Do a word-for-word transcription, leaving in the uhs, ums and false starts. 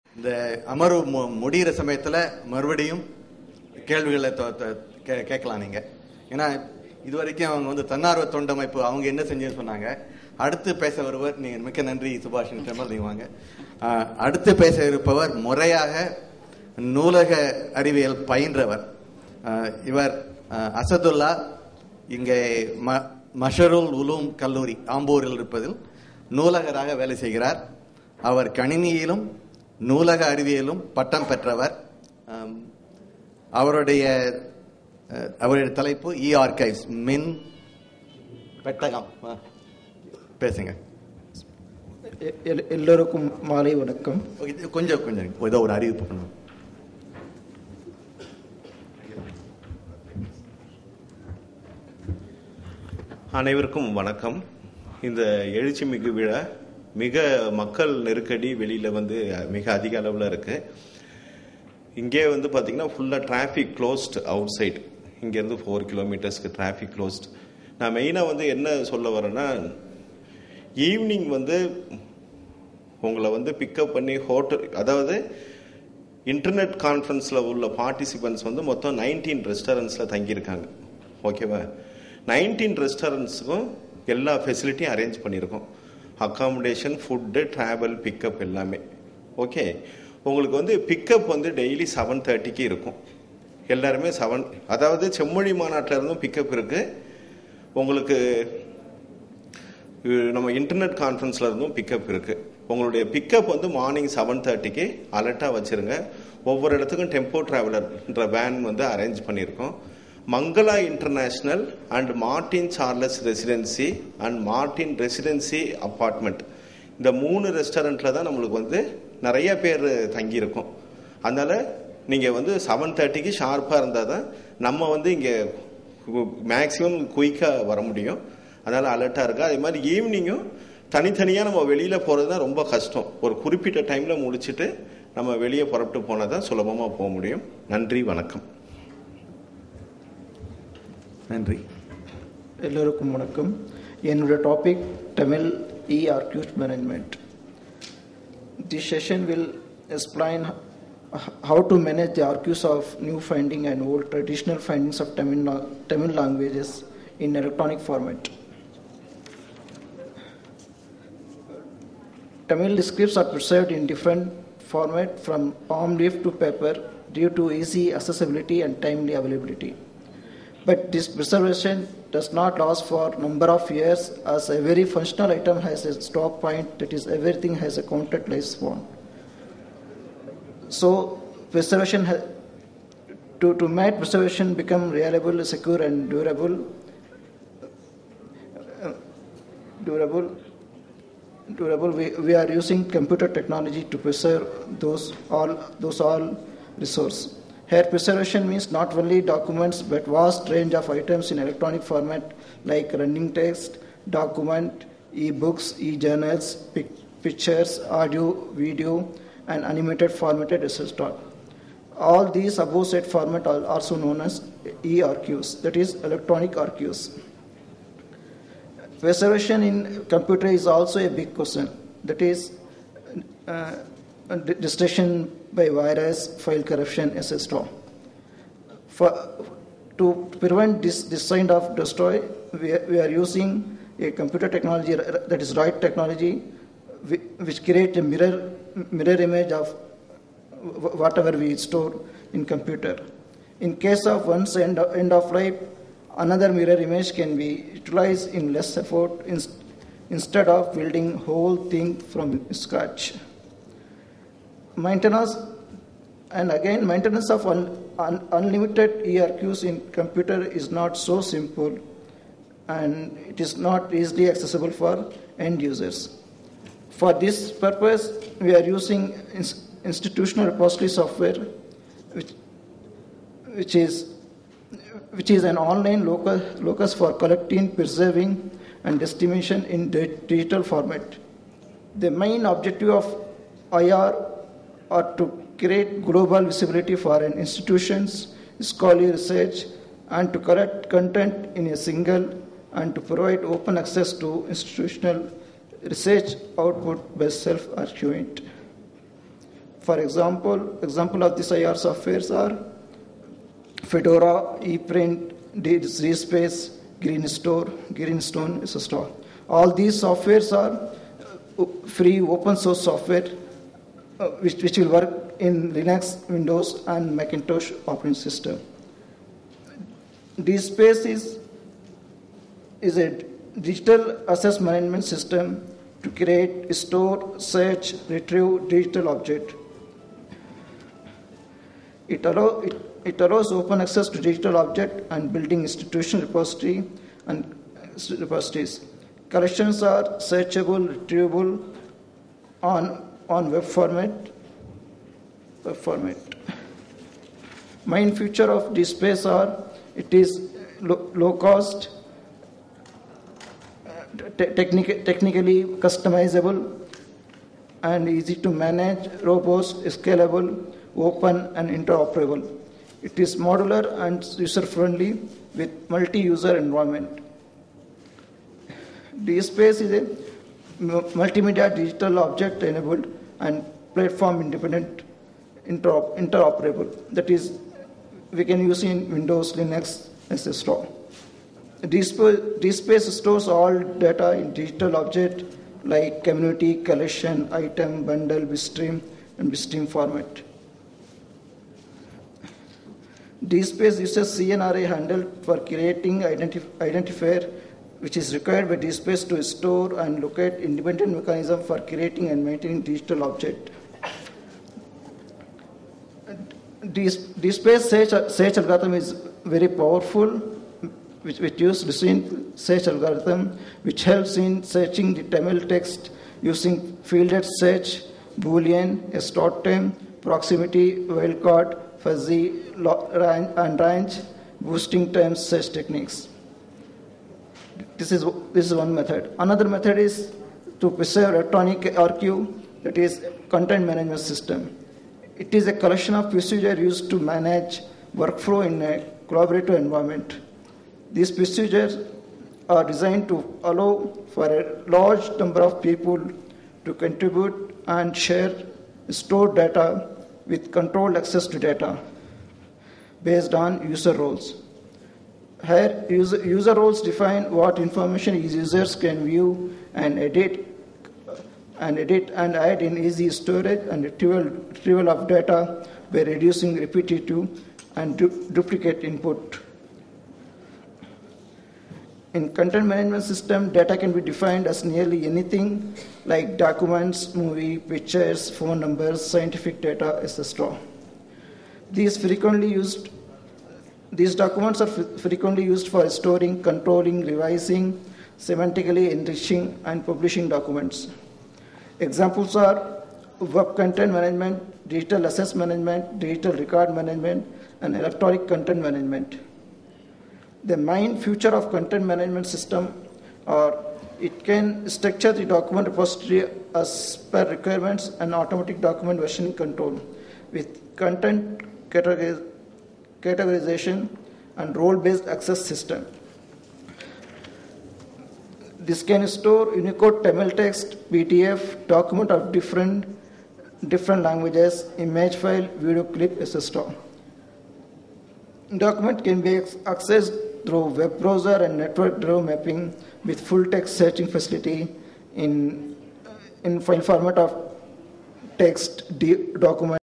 இந்த அமர்வு முடிகிற சமயத்தில் மறுபடியும் கேள்விகளை கேட்கலாம் நீங்கள். ஏன்னா இது வரைக்கும் அவங்க வந்து தன்னார்வ தொண்டமைப்பு அவங்க என்ன செஞ்சுன்னு சொன்னாங்க. அடுத்து பேச வருவர், நீங்கள் மிக்க நன்றி சுபாஷ் டெமல், நீங்கள் வாங்க. அடுத்து பேச இருப்பவர் முறையாக நூலக அறிவியல் பயின்றவர். இவர் அசதுல்லா, இங்கே ம மஷருல் உலூம் கல்லூரி ஆம்பூரில் இருப்பதில் நூலகராக வேலை செய்கிறார். அவர் கணினியிலும் நூலக அறிவியலும் பட்டம் பெற்றவர். அவருடைய அவருடைய தலைப்பு இ ஆர்கைவ்ஸ், மின் பெட்டகம். பேசுங்க. எல்லோருக்கும் மாலை வணக்கம். கொஞ்சம் கொஞ்சம் ஏதோ ஒரு அறிவிப்பு பண்ணுவோம். அனைவருக்கும் வணக்கம். இந்த எழுச்சி மிகு விழா மிக மக்கள் நெருக்கடி வெளியில் வந்து மிக அதிக அளவில் இருக்குது. இங்கே வந்து பார்த்திங்கன்னா ஃபுல்லாக டிராஃபிக் க்ளோஸ்ட் அவுட் சைடு. இங்கேருந்து ஃபோர் கிலோமீட்டர்ஸ்க்கு டிராஃபிக் க்ளோஸ்ட். நான் மெயினாக வந்து என்ன சொல்ல வரேன்னா, ஈவினிங் வந்து உங்களை வந்து பிக்கப் பண்ணி ஹோட்டல், அதாவது இன்டர்நெட் கான்ஃபரன்ஸில் உள்ள பார்ட்டிசிபெண்ட்ஸ் வந்து மொத்தம் நைன்டீன் ரெஸ்டாரண்ட்ஸில் தங்கியிருக்காங்க. ஓகேவா? நைன்டீன் ரெஸ்டாரண்ட்ஸுக்கும் எல்லா ஃபெசிலிட்டியும் அரேஞ்ச் பண்ணியிருக்கோம். அக்காமடேஷன், ஃபுட்டு, ட்ராவல், பிக்கப் எல்லாமே. ஓகே, உங்களுக்கு வந்து பிக்கப் வந்து டெய்லி செவன் தேர்ட்டிக்கு இருக்கும். எல்லாருமே செவன், அதாவது செம்மொழி மாநாட்டில் இருந்தும் பிக்கப் இருக்குது. உங்களுக்கு நம்ம இன்டர்நெட் கான்ஃபரன்ஸில் இருந்தும் பிக்கப் இருக்குது. உங்களுடைய பிக்கப் வந்து மார்னிங் செவன் தேர்ட்டிக்கு அலர்ட்டாக வச்சுருங்க. ஒவ்வொரு இடத்துக்கும் டெம்போ ட்ராவலர்ன்ற வேன் வந்து அரேஞ்ச் பண்ணியிருக்கோம். Mangala international and Martin Charles residency and Martin residency apartment, இந்த மூணு ரெஸ்டாரண்ட்டில் தான் நம்மளுக்கு வந்து நிறைய பேர் தங்கியிருக்கோம். அதனால் நீங்கள் வந்து செவன் தேர்ட்டிக்கு ஷார்ப்பாக இருந்தால் தான் நம்ம வந்து இங்கே மேக்ஸிமம் குயிக்காக வர முடியும். அதனால் அலர்ட்டாக இருக்கா. அதே மாதிரி ஈவினிங்கும் தனித்தனியாக நம்ம வெளியில் போகிறது தான் ரொம்ப கஷ்டம். ஒரு குறிப்பிட்ட டைமில் முடிச்சுட்டு நம்ம வெளியே புறப்பட்டு போனால் தான் சுலபமாக போக முடியும். நன்றி, வணக்கம். நன்றி. எல்லோருக்கும் வணக்கம். என்னோட டாபிக் தமிழ் இ ஆர்கியூஸ் management. This session will explain how to manage the archives of new finding and old traditional findings of Tamil, Tamil languages in electronic format. Tamil scripts are preserved in different format from palm leaf to paper due to easy accessibility and timely availability. But this preservation does not last for a number of years, as every functional item has a stop point, that is, everything has a counted lifespan. So, preservation ha- to, to make preservation become reliable, secure, and durable, uh, durable, durable, we, we are using computer technology to preserve those all those all resources. Here, preservation means not only documents but vast range of items in electronic format like running text, document, e-books, e-journals, pic- pictures, audio, video, and animated formatted et cetera. All these above said format are also known as e-archives, that is, electronic archives. Preservation in computer is also a big question, that is, uh, destruction by virus, file corruption, et cetera. For, to prevent this, this kind of destroy, we are, we are using a computer technology, that is right technology, which creates a mirror mirror image of whatever we store in computer. In case of one's end of, end of life, another mirror image can be utilized in less effort instead of building whole thing from scratch. Maintenance, and again, maintenance of un, un, unlimited E R Qs in computer is not so simple, and it is not easily accessible for end users. For this purpose, we are using ins, institutional repository software, which, which is which is an online locus, locus for collecting, preserving, and estimation in digital format. The main objective of I R are to create global visibility for an institution's scholarly research and to collect content in a single and to provide open access to institutional research output by self-archiving. For example, example of these I R softwares are Fedora, ePrint, DSpace, GreenStore, Greenstone, et cetera. All these softwares are free open source software uh, which, which will work in Linux, Windows, and Macintosh operating system. DSpace is, is a digital access management system to create, store, search, retrieve digital object. It, allow, it, it allows open access to digital object and building institutional repository and repositories. Collections are searchable, retrievable on, on web format. Web format. Main feature of DSpace are it is low, low cost, te technic technically customizable, and easy to manage, robust, scalable, open, and interoperable. It is modular and user-friendly with multi-user environment. DSpace is a multimedia digital object enabled and platform independent interop interoperable. That is, we can use in Windows, Linux, et cetera. DSpace stores all data in digital object like community, collection, item, bundle, bitstream, and bitstream format. DSpace uses C N R A handle for creating identif identifier, which is required by DSpace to store and locate independent mechanism for creating and maintaining digital object. DSpace search, search algorithm is very powerful, which, which uses Lucene search algorithm, which helps in searching the Tamil text using fielded search, Boolean, a start time, proximity, wildcard, fuzzy, and range, boosting time search techniques. This is, this is one method. Another method is to preserve electronic archive, that is content management system. It is a collection of procedures used to manage workflow in a collaborative environment. These procedures are designed to allow for a large number of people to contribute and share stored data with controlled access to data based on user roles. Here, user, user roles define what information users can view and edit and edit and add in easy storage and retrieval, retrieval of data by reducing repetitive and du duplicate input. In content management system, data can be defined as nearly anything like documents, movie, pictures, phone numbers, scientific data, et cetera. These frequently used These documents are frequently used for storing, controlling, revising, semantically enriching, and publishing documents. Examples are web content management, digital access management, digital record management, and electronic content management. The main feature of content management system are it can structure the document repository as per requirements and automatic document versioning control with content categoriz categorization and role-based access system. This can store Unicode Tamil text, P D F, document of different, different languages, image file, video clip, et cetera. Document can be accessed through web browser and network-driven mapping with full text searching facility in, in file format of text, document,